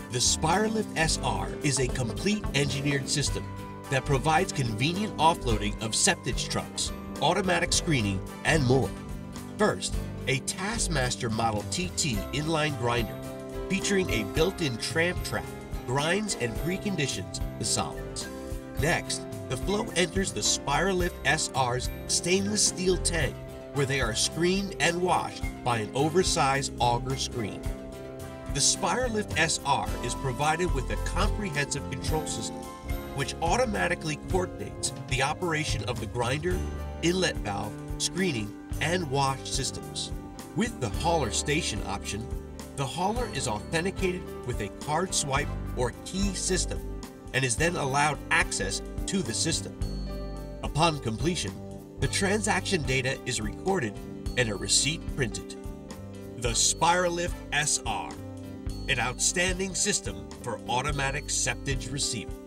The Spiralift SR is a complete engineered system that provides convenient offloading of septage trucks, automatic screening, and more. First, a Taskmaster Model TT inline grinder featuring a built-in tramp trap grinds and preconditions the solids. Next, the flow enters the Spiralift SR's stainless steel tank where they are screened and washed by an oversized auger screen. The Spiralift SR is provided with a comprehensive control system which automatically coordinates the operation of the grinder, inlet valve, screening, and wash systems. With the hauler station option, the hauler is authenticated with a card swipe or key system and is then allowed access to the system. Upon completion, the transaction data is recorded and a receipt printed. The Spiralift SR, an outstanding system for automatic septage receiving.